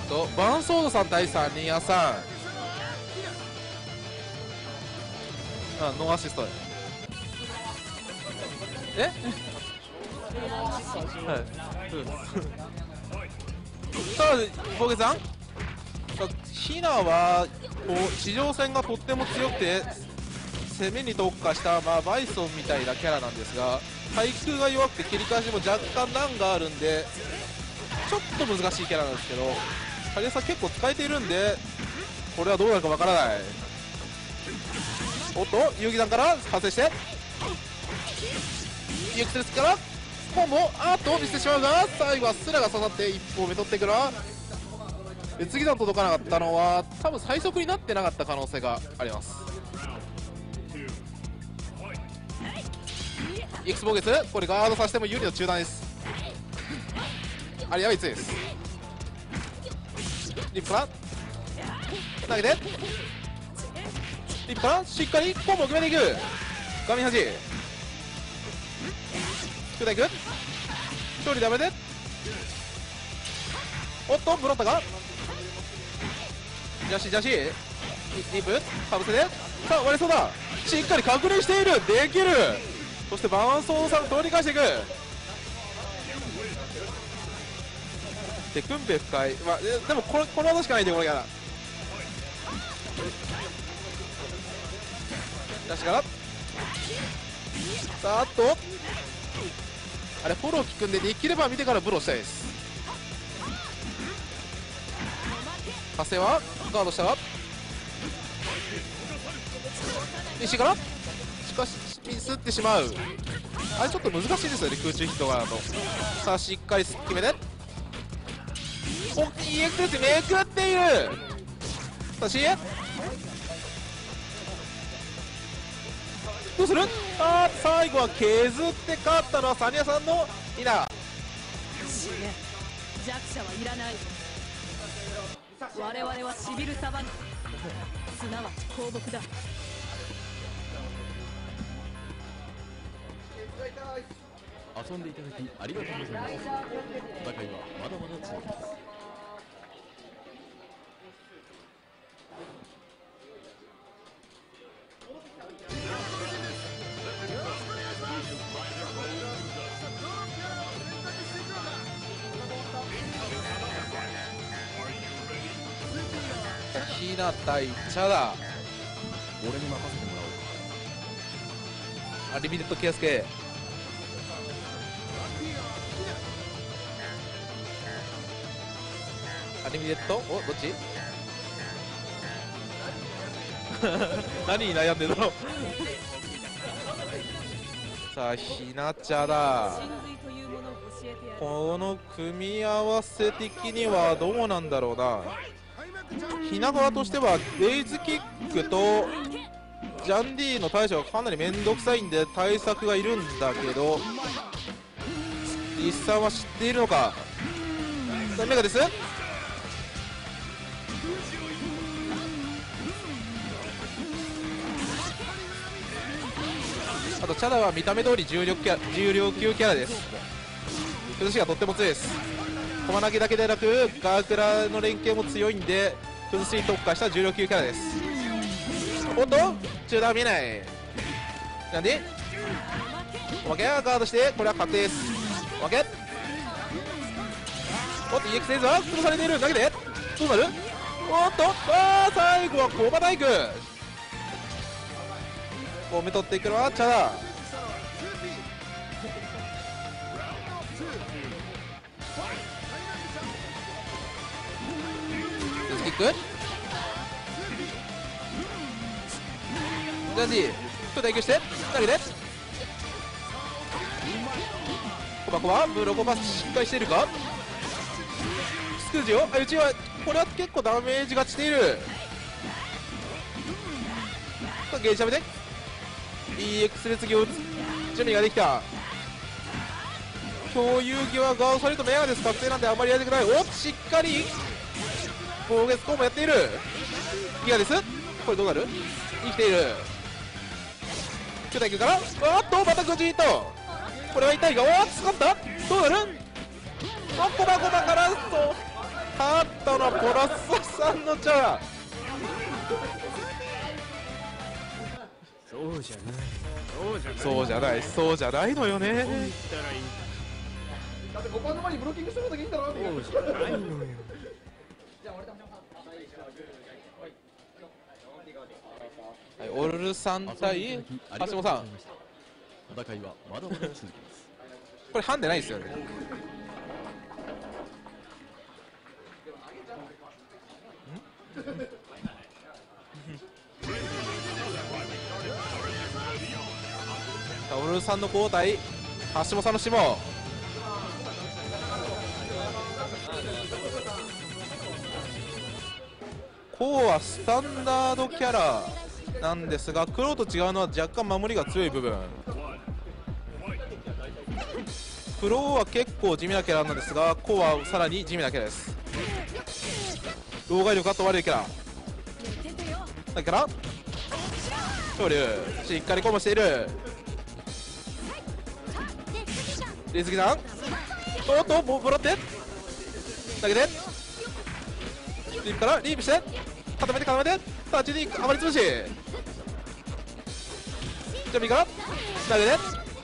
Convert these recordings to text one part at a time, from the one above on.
バンソードさん対サニアさん。ノーアシスト。えはい、さあボケさん、ヒナはこう地上戦がとっても強くて攻めに特化した、バイソンみたいなキャラなんですが、対空が弱くて切り返しも若干難があるんでちょっと難しいキャラなんですけど、サニアさん結構使えているんでこれはどうなるかわからない。おっと遊戯団から発生してユキセルスからコンボ見せてしまうが、最後はスラが刺さって1本目取っていくな。次段届かなかったのは多分最速になってなかった可能性があります。X ボーゲス、これガードさせても有利の中段です。あれやばい強いです。リップから投げてリップからしっかりコンボを決めていく。画面端下いく勝利ダメで、おっとブロッタがジャシリップかぶせて、さあ割れそうだ、しっかり確認している、できる。そしてバンソーさん取り返していく。でクンペ深い、でもこの技しかないんでこれから出しから、さああれフォロー効くんでできれば見てからブローしたいです。加瀬はガードしたが石からしかしミスってしまう。あれちょっと難しいですよね、空中ヒットがだと。さあしっかり決めて大きい EX でめくっている。さあ CA どうする。最後は削って勝ったのはサニアさんのイナ。 死ね、弱者はいらない。我々はシビルサバンすなわち公木だ。 遊んでいただきありがとうございます。戦いはまだまだ続きます。 ヒナ対チャダ、 俺に任せてもらおう。 リミテッドケアスケ、リミテッドどっち何に悩んでるのさあヒナチャダ、この組み合わせ的にはどうなんだろうな。ひな側としてはレイズキックとジャンディの対処がかなり面倒くさいんで対策がいるんだけど、リスさんは知っているのか。メガです。あとチャダは見た目通り重量級キャラです。崩しがとっても強いです。駒投げだけでなくガークラの連携も強いんで崩しに特化した重量級キャラです。おっと中段見えない。なんでおまけはガードして、これは確定です。おまけおっと EX レーザー潰されている。投げてどうなる。おっと最後はコバ大工こうめ取っていくのはチャダ。キックジャンジー対空して投げてコバブロコバしっかりしているか。スクージをうちはこれは結構ダメージがしている。ゲージしゃべで EX 列技を打つ準備ができた。共有際ガードされるとメガです。確定なんであんまりやりたくない。おっしっかり攻撃コンボやっている。ギガです。これどうなる。生きている。巨大級からまたグジート。これは痛いが掴んだ。どうなる。コバからカットののポラスさんのチャー。 そうじゃないそうじゃない、そうじゃないのよね。 だって5番の前にブロッキングするだけいいんだろ。 そうじゃないのよ。 はい、オルルさん対橋本さん。 戦いはまだまだ続きます。 これハンデないですよね。オルルさんの交代、橋本さんの下。こうはスタンダードキャラなんですが、黒と違うのは若干守りが強い部分。黒は結構地味なキャラなんですが、こうはさらに地味なキャラです。老害力が問われるキャラだから昇竜しっかりコンボしている。リズキさん、おっともらって投げてリープからリープして固めて固めてタッチにあまり潰し、じゃあ右から投げて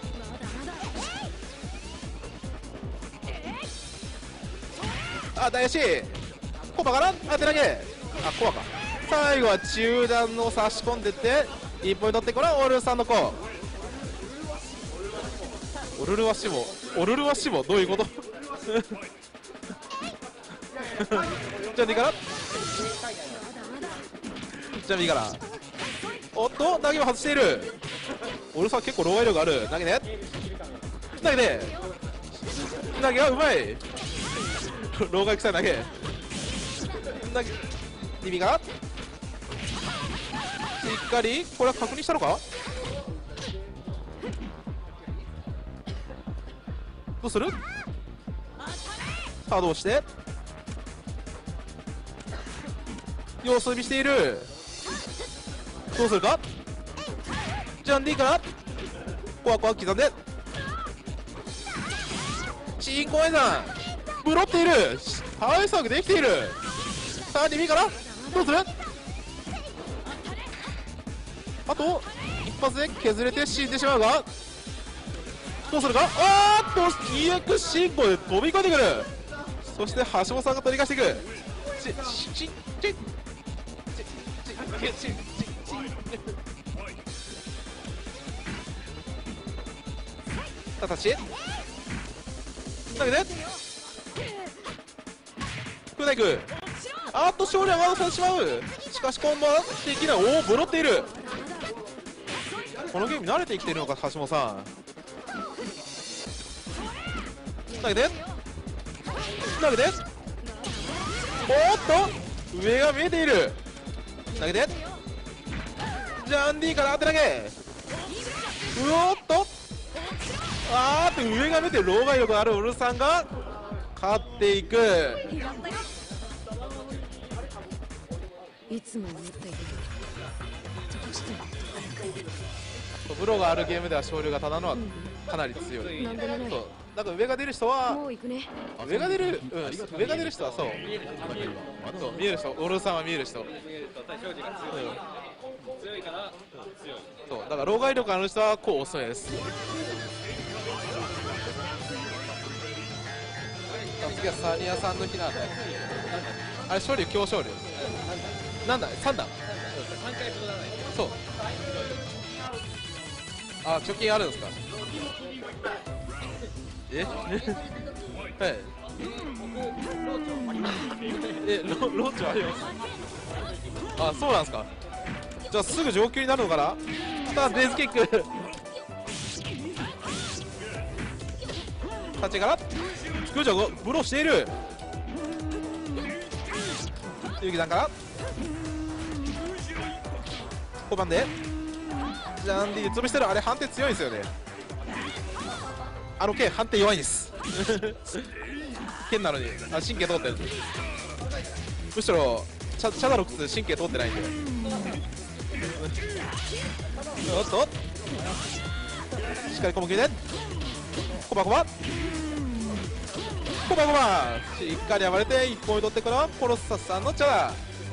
大吉コバから当て投げ、コバか。最後は中段を差し込んでって1ポイント取って、これはオルルさんの子。オルルは死亡、オルルは死亡、どういうことじゃあ右からじゃあ右からおっと投げを外している。オルルさん結構老害力ある。投げて投げて投げはうまい。老害臭い投げ投げ右からしっかりこれは確認したのか。どうする。さあどうして様子見している。どうするか。ジャンディからコアコア刻んでチンコエさんブロっている。対策できている。さあ2からどうする。あと一発で削れて死んでしまうがどうするか。EX 進行で飛び込んでくる。そして橋本さんが取り返していく。形投げて空大君勝利はワードされてしまう。しかしコンボはできない。おおブロっている。このゲーム慣れてきているのか橋本さん。投げて投げておっと上が見えている。投げてジャンディから当て投げおっと上が見えて老害力のあるオルさんが勝っていく。 いつも思っている。どうしてブロがあるゲームでは勝利がただのはかなり強い。 なんでもない。 そうだから上が出る人はもう行くね。 上が出る人はそう見える人、オルさんは見える人、そうだから老害力ある人はこうおすすめです。次はサニアさんの日なんで、あれ勝利強勝利なんだ3段そう貯金あるんですか。はいローチはあります。そうなんですか。じゃあすぐ上級になるのかな。さあデイズキック立ちから空上をブローしている。ゆうきさんから5番でジャンディで潰してる。あれ判定強いんですよね。剣判定弱いです剣なのに神経通ってる。むしろチャダロックス神経通ってないんでおっとしっかりコモ決めてコバコバこまごましっかり暴れて1本目取ってからポロッサさんのチャラ。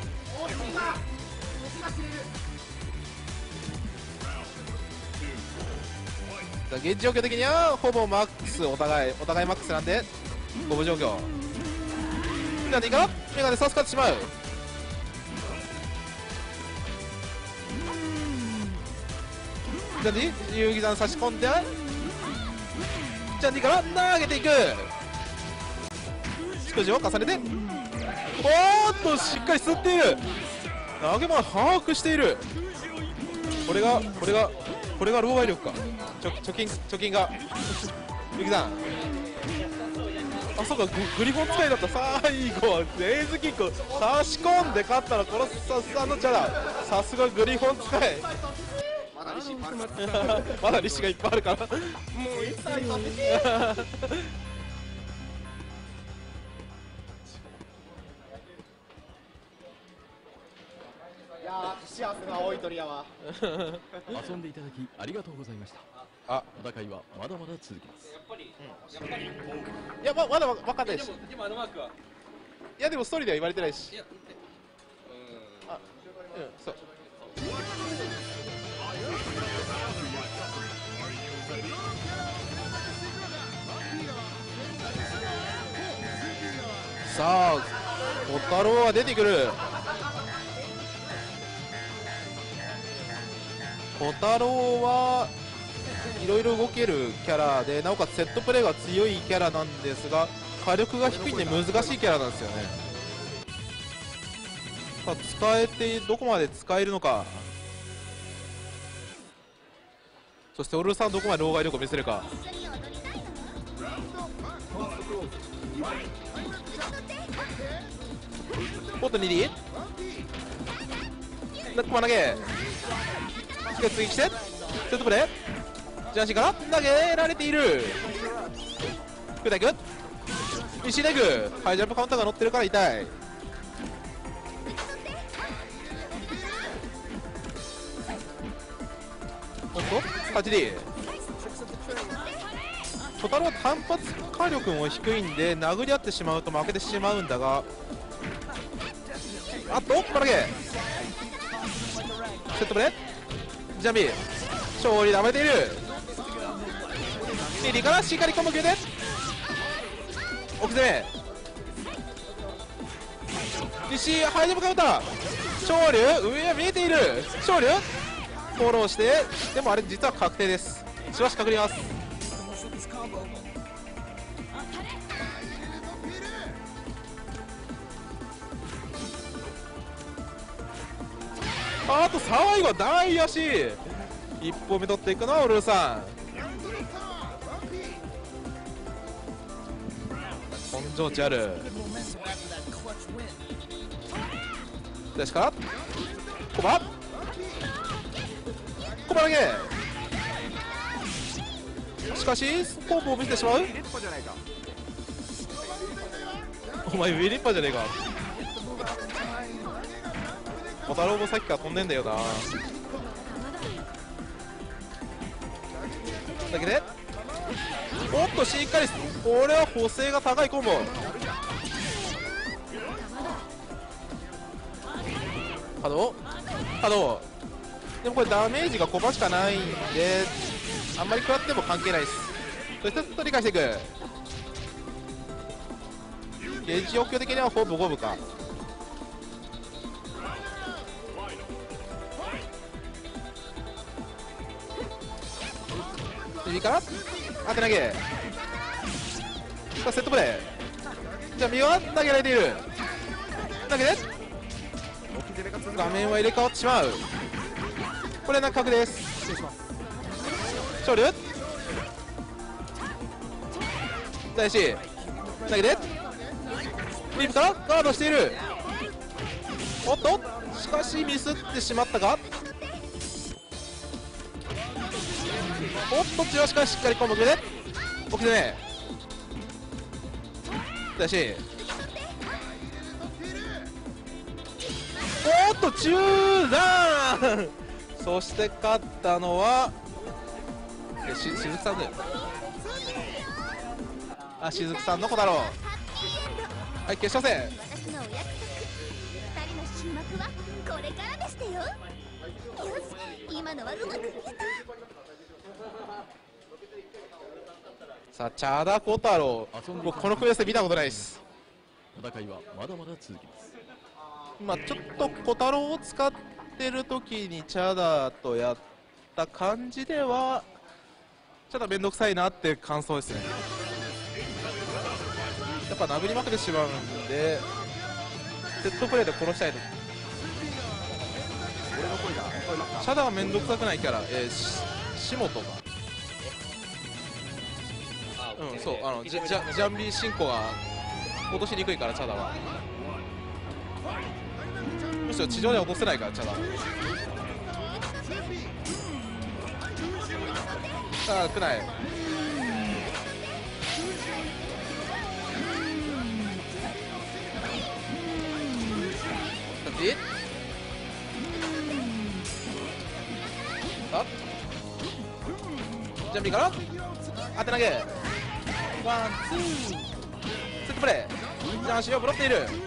現状況的にはほぼマックス、お互いマックスなんで五分状況。なんでいいかな、メガネ差し勝ってしまう。じゃあね、遊戯山差し込んで、じゃあいいかな、投げていく。少しを重ねて、おーっとしっかり吸っている。投げも把握している。これが老害力か。貯金がゆきさん、あ、そうか、グリフォン使いだった。最後はレイズキック差し込んで勝ったらコロッサスさんのチャラ。さすがグリフォン使いまだ利子がいっぱいあるからもう一切させていやー、幸せな青い鳥やわ。 遊んでいただきありがとうございました。 あ、 戦いはまだまだ続きます。 いや、まだ分かんないし。いやでもストーリーでは言われてないし。あ、うん、そう。さあ、小太郎は出てくる。小太郎はいろいろ動けるキャラで、なおかつセットプレーが強いキャラなんですが、火力が低いんで難しいキャラなんですよね。さあ、使えてどこまで使えるのか。そしてオルさんどこまで老害力を見せるか。おっと 2D コマ投げ追撃してセットプレー、ジャーシーから投げられている。クータイク石井大工ハイジャンプカウンターが乗ってるから痛い。おっと 8D 小太郎は単発火力も低いんで殴り合ってしまうと負けてしまうんだが、あっとコマ投げセットプレージャンビー勝利で暴れている。ミリからしっかりコンボ決めて奥攻め石井ハイジャンプカウンター昇竜上は見えている。昇竜フォローして、でもあれ実は確定です。しばし確認ます。あと最後大足1本目取っていくのはオルさん。根性値ある。ですからコバ投げ、しかしポープを見せてしまう。お前ウィリッパじゃねえか。小太郎もさっきから飛んでんだよな。だけでおっとしっかり、これは補正が高いコンボ。波動でもこれダメージが5%しかないんであんまり食らっても関係ないです。そして取り返していく。ゲージ状況的にはほぼ五分か。右から当て投げ、さあセットプレー、じゃあ右は投げられている。投げで画面は入れ替わってしまう。これは角です。失礼します。勝利大志投げてリープからガードしている。おっとしかしミスってしまったか。おっと強しからしっかりコンボ決めて奥攻め大志、おっと中段そして勝ったのはしずくさんだよ。あ、しずくさんの小太郎。 はい決勝戦。 私のお約束、二人の終幕はこれからでしてよ。よし、今のはうまくいった。 さあチャダコタロウ、僕この組み合わせ見たことないです。 戦いはまだまだ続きます。 まあちょっとコタロウを使ってる時にチャダとやった感じではちょっと面倒くさいなって感想ですね。やっぱ殴りまくってしまうんでセットプレーで殺したいと。チャダは面倒くさくないキャラ、シモトがそう、ジャンビー進行が落としにくいからチャダは。むしろ地上では落とせないからチャダ。さあクナイあジャンビーから当て投げワンツーセットプレー。ジャンシーをブロっている。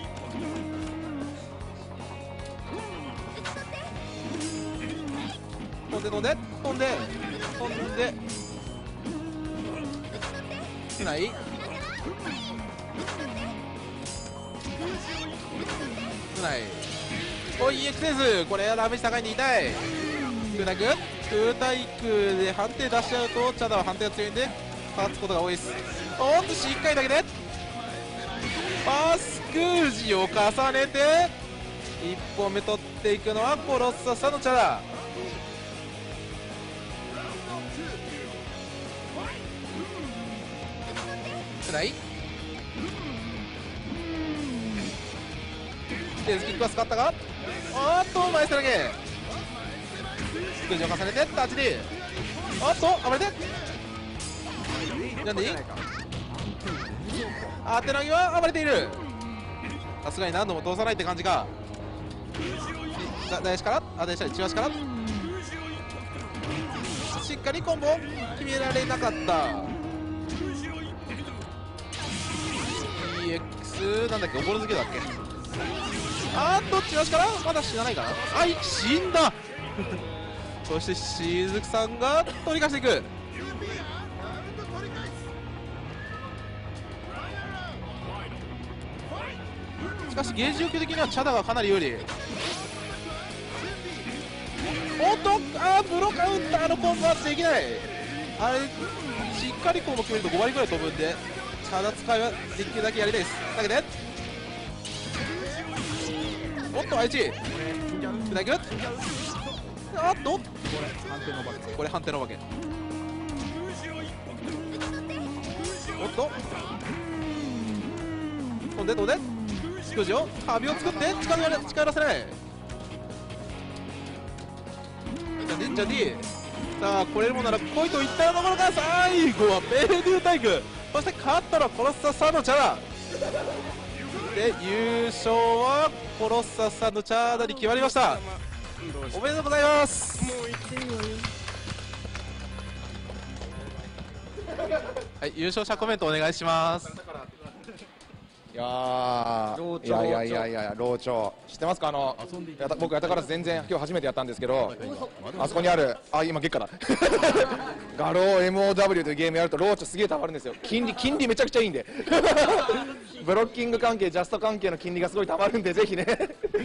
飛んで飛んで飛んで飛んで少ない少ない。おい EXS これはダメージ高いんで痛い。空対空空対空で判定出しちゃうとチャダは判定が強いんで勝つことが多いです。おっとし1回だけでパスクージを重ねて1本目取っていくのはコロッササのチャダ。少ないデズキックは使ったがおっと前下投げ空ジを重ねてタッチでおっと暴れてなんでいい当て投げは暴れている。さすがに何度も通さないって感じか。大足から大足中足からしっかりコンボ決められなかった。 EX なんだっけ、おぼろ漬けだっけ。あーっと中足からまだ死なないかな。あい死んだそしてしずくさんが取り返していく。しかしゲージ状況的にはチャダがかなり有利。おっとブロカウンターのコンボはできない。あれしっかりコンボ決めると5割ぐらい飛ぶんでチャダ使いはできるだけやりたいです。だけでおっと愛知砕くあっとこれ判定のわけ。おっと飛んで飛んでスクジを旅を作って近寄らせない。じゃあ D さあ来れるもんなら来いといったところから最後はベルデュータイク。そして勝ったのはコロッササのチャダで優勝はコロッササのチャダに決まりました。おめでとうございます。はい、優勝者コメントお願いします。 いや老長知ってますか。僕やたから全然今日初めてやったんですけど、あそこにある今月下だガロー MOW というゲームやると老長すげえたまるんですよ。金利めちゃくちゃいいんでブロッキング関係ジャスト関係の金利がすごいたまるんでぜひね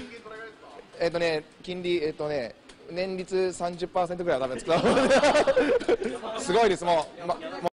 金利年率 30% ぐらいは多分使うすごいですもう